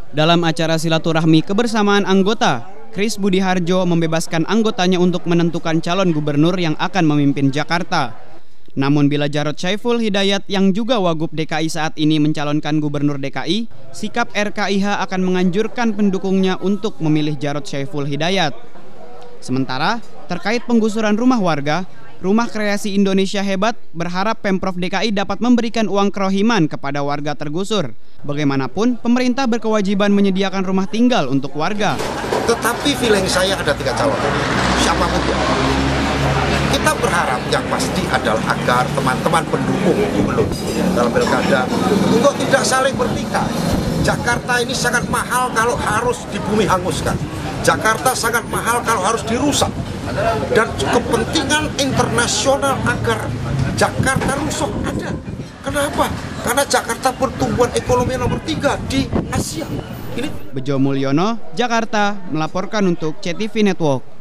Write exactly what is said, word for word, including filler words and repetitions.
Dalam acara silaturahmi kebersamaan anggota, Chris Budi Harjo membebaskan anggotanya untuk menentukan calon gubernur yang akan memimpin Jakarta. Namun bila Jarod Saiful Hidayat yang juga Wagub D K I saat ini mencalonkan gubernur D K I, sikap R K I H akan menganjurkan pendukungnya untuk memilih Jarod Saiful Hidayat. Sementara terkait penggusuran rumah warga, Rumah Kreasi Indonesia Hebat berharap Pemprov D K I dapat memberikan uang kerohiman kepada warga tergusur. Bagaimanapun, pemerintah berkewajiban menyediakan rumah tinggal untuk warga. Tetapi feeling saya ada tiga calon, siapapun ya. Kita berharap yang pasti adalah agar teman-teman pendukung gubernur dalam pilkada untuk tidak saling bertikai. Jakarta ini sangat mahal kalau harus di bumi hanguskan. Jakarta sangat mahal kalau harus dirusak. Dan kepentingan internasional agar Jakarta rusak ada. Kenapa? Karena Jakarta pertumbuhan ekonomi nomor tiga di Asia. Ini Bejo Mulyono, Jakarta, melaporkan untuk C T V Network.